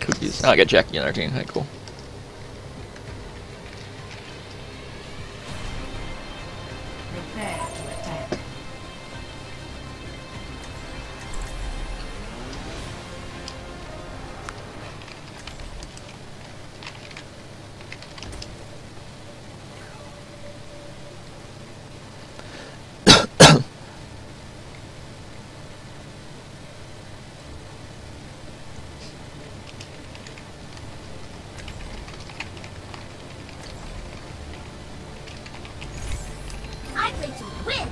Cookies. Oh, I got Jackie on our team. Hey, cool. Prepare to attack. I play to win.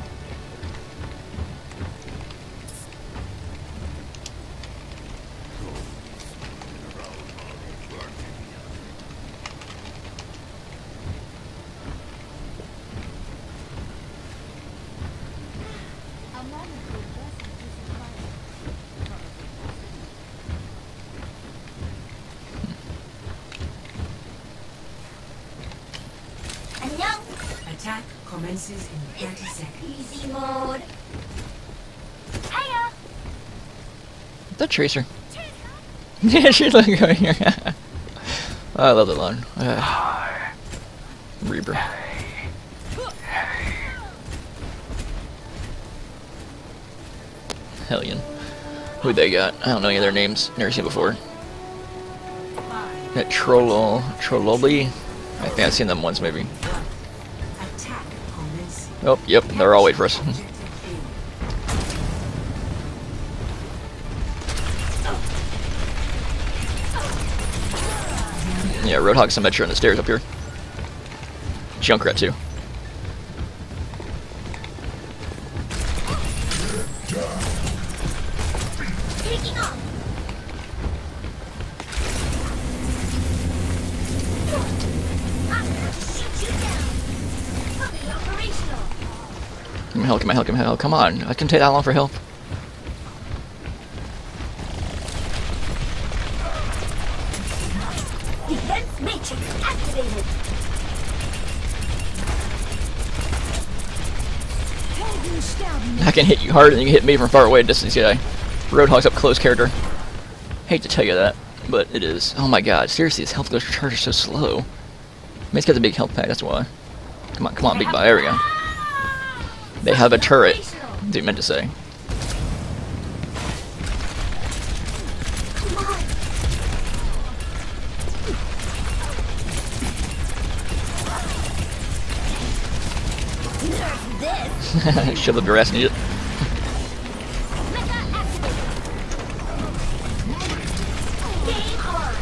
안녕. Attack commences in 30 seconds. Easy mode. Hiya. That Tracer. Yeah, she's looking over here. I love that line. Reaper. Hellion. Who they got? I don't know any of their names. Never seen before. That Trollobly. I think I've seen them once, maybe. Attack commences. Oh, yep, they're all waiting for us. Yeah, Roadhog's some Metro on the stairs up here. Junkrat too. Taking off. Shoot you down. Fully operational. Give me help, give me help, give me help. Come on, I can take that long for help. Defense matrix activated. I can hit you harder than you can hit me from far away distance, yeah. Roadhog's up close character. Hate to tell you that, but it is. Oh my god, seriously, his health goes charge so slow. Maybe he's got the big health pack, that's why. Come on, big boy, there we go. They have a turret. That's what you meant to say. Come on. Nerf this. Shove up your ass and eat it. Mecha activated. Game on.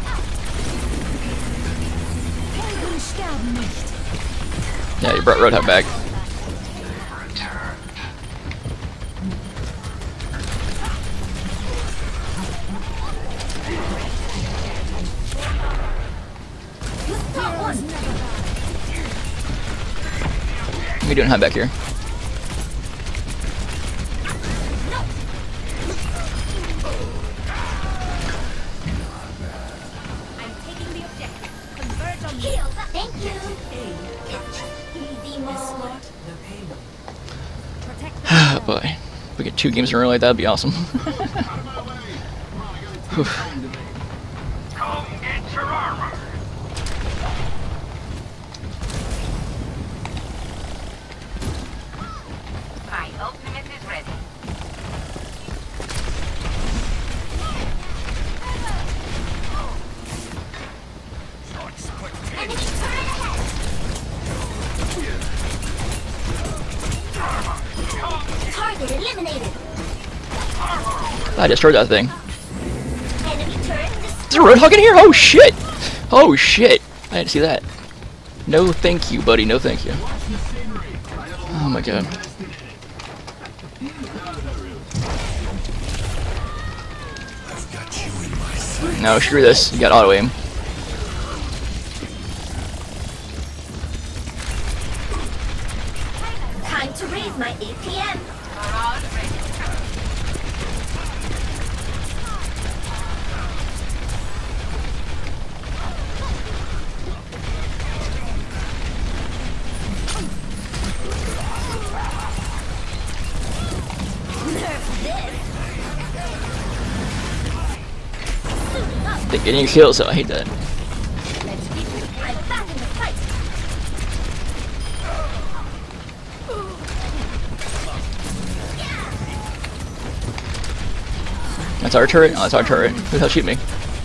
Yeah, you brought Roadhog back. Got one. What are you doing high back here? I'm taking the objective. Converge on heal. Thank you. Easy mode. Escort the payload. Protect Oh boy. If we get 2 games in a row like that, that'd be awesome. Whew. Come get your armor. My ultimate is ready. enemy turret ahead. Target eliminated. I destroyed that thing. Enemy turret Is there a Roadhog in here? Oh shit! Oh shit! I didn't see that. No thank you, buddy. No thank you. Oh my god. No, screw this. You got auto aim. Time to raise my APM. Nerf this. Suiting up. Didn't get any kills, so I hate that. Let's keep it. I'm back in the fight. That's our turret? Oh, that's our turret. Who the hell shoot me?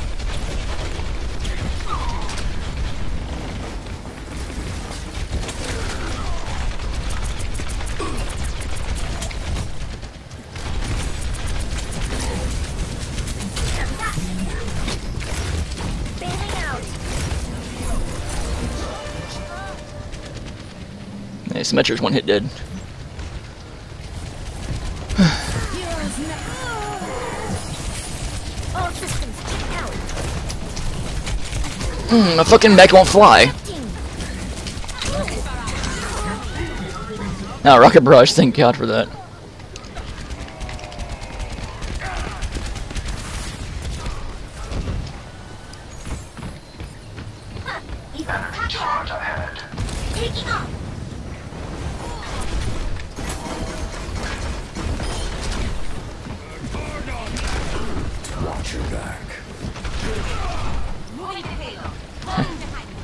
Bailing out. Yeah, Symmetra's one hit dead. Heroes now. All systems check out. My fucking mech won't fly. Oh, rocket barrage, thank God for that. Charge ahead. Taking off. Watch your back. Moving to payload. Falling behind me.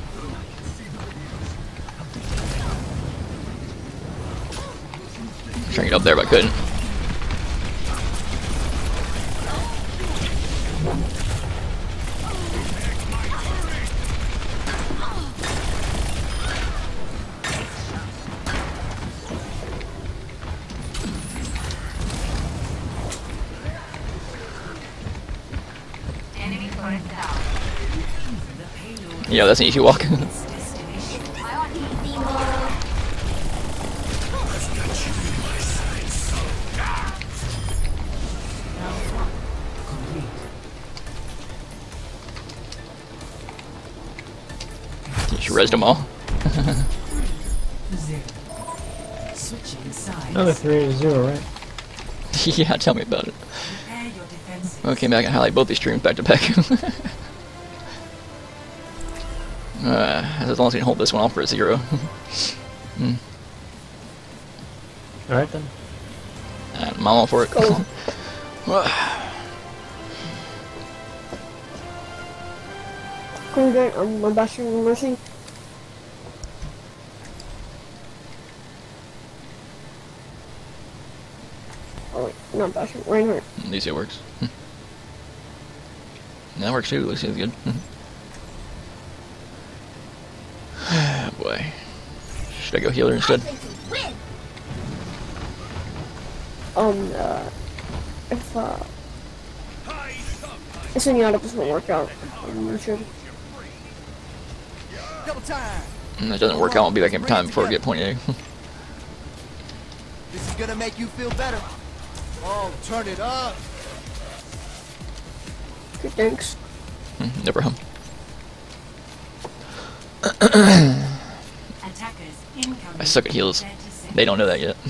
Trying to get up there, but I couldn't. Enemy turret down. Yeah, that's an easy walk. Easy mode. You should res them all. 0. Switching sides. Another 3-0, right? Yeah, tell me about it. Prepare your defenses. Okay, maybe I can highlight both these streams back to back. As long as we can hold this one off for a 0. Alright then. I'm all for it. Going good. I'm bashing Mercy. Oh wait, not bashing Reinhardt. At least it works. That works too. Looks good. Oh boy. Should I go healer instead? Win. If Zenyatta doesn't work out, you should. If that doesn't work out, I'll be back in time before I get point A. This is gonna make you feel better. Oh, turn it up. Good, thanks. No problem. Attackers incoming. I suck at heals. 30 seconds. They don't know that yet.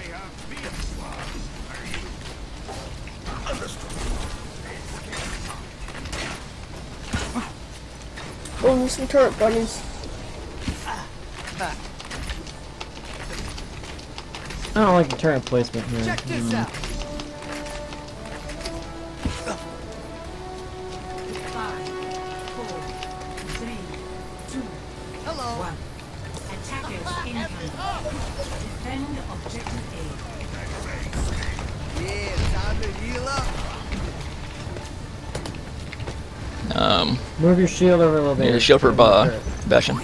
Oh, there's some turret bunnies. I don't like the turret placement here. Check this out. 5, 4, 3, 2, Hello. 1. Attackers incoming. Defend objective Yeah, time to heal up. Move your shield over a little bit. Yeah, shield for Bastion.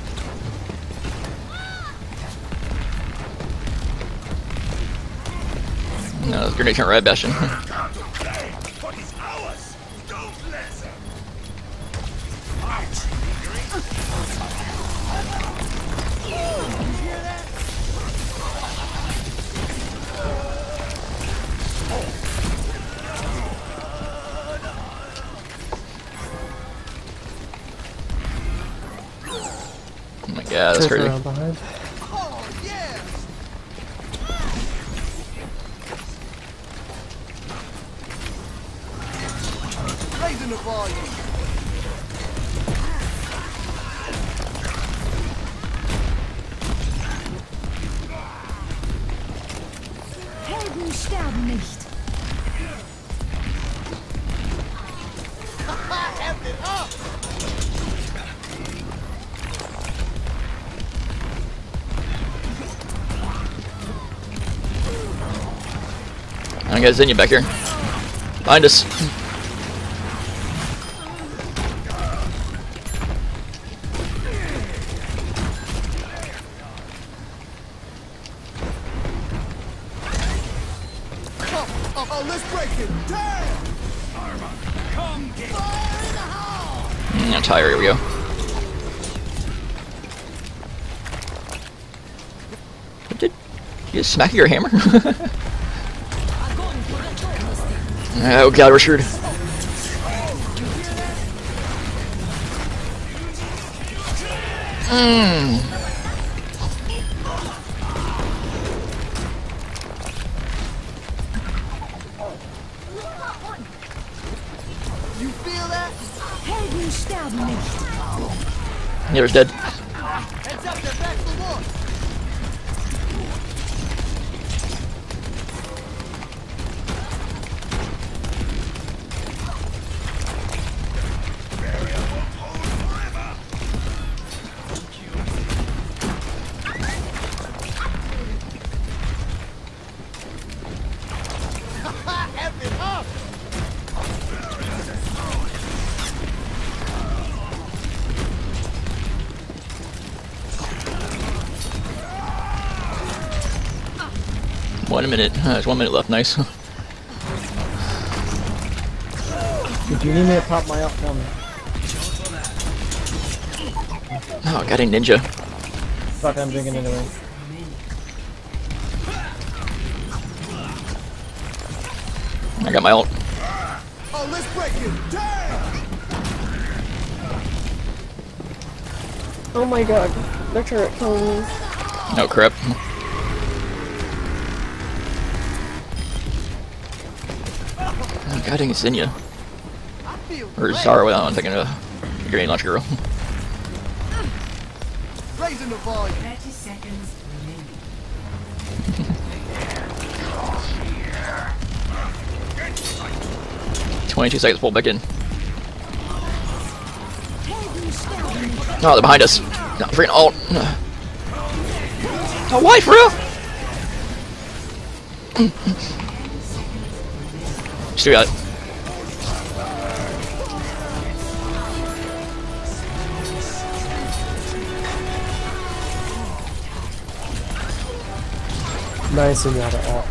No, the grenade can't ride Bastion. What is ours? Don't let them. Oh my god, that's Turret crazy. around behind. Oh, yeah. Raising the volume. Helden sterben nicht. it up! I got Zinnia back here. Behind us. Oh, let's break it! Damn! Come get I'm tired, here we go. What did you just smack your hammer? Oh god, we're screwed. You feel that? Helden sterben nicht. Healer's dead. Heads up, they're back for more! F it up! One minute. There's 1 minute left. Nice. Did you need me to pop my up? Tell me. Oh, got a ninja. Fuck, I'm drinking it away. I got my ult. Oh, let's break it! Damn! Oh my god. The turret killing me. Oh crap. Oh, god dang, it's Zinnia. I feel Or great. Zara, I'm thinking of Grenade Launcher Girl. Raising the volume. 30 seconds remaining. 22 seconds, pull back in. Helden sterben nicht. Oh, they're behind us. No, freaking ult. Oh, why, for real? Still got it. Nice and got it all.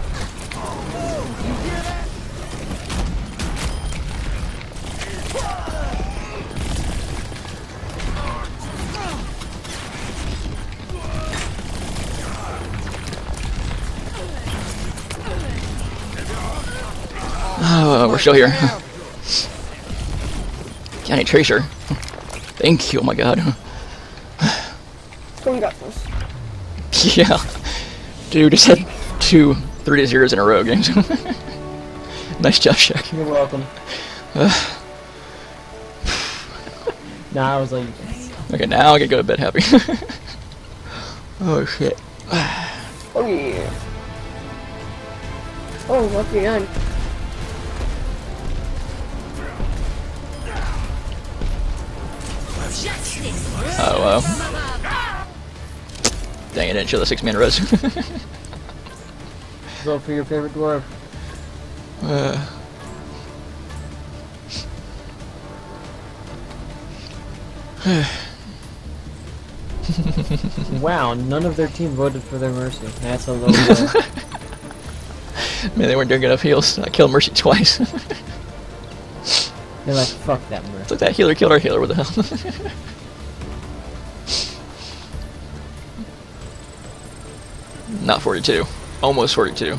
Oh, we're still here. Johnny Tracer. Thank you, oh my god. So we got this. Yeah. Dude, just had 2 3-0s in a row games. Nice job, Shaq. You're welcome. Nah, I was like, Okay, now I can go to bed happy. Oh shit. Oh yeah. Oh, lucky end. Oh wow. Dang it, I didn't show the 6-man res. vote for your favorite dwarf. Wow, none of their team voted for their Mercy. That's a low blow. Man, they weren't doing enough heals. I killed Mercy twice. They're like, fuck that Mercy. Look, that healer killed our healer. What the hell? Not 42. Almost 42.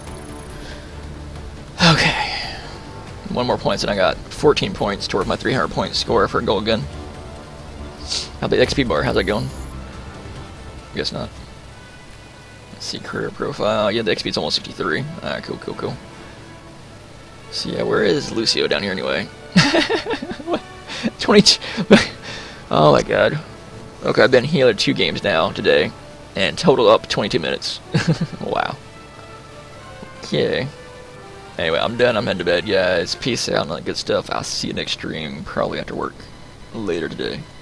Okay. 1 more points and I got 14 points toward my 300 point score for a gold gun. How about the XP bar? How's that going? Guess not. Let's see, career profile. Yeah, the XP's almost 53. Alright, cool, cool, cool. So yeah, where is Lucio down here anyway? What? 22. Oh my god. Okay, I've been healer 2 games now today. And total up 22 minutes. Wow. Okay. Anyway, I'm done. I'm heading to bed, guys. Peace out and all that good stuff. I'll see you next stream, probably after work later today.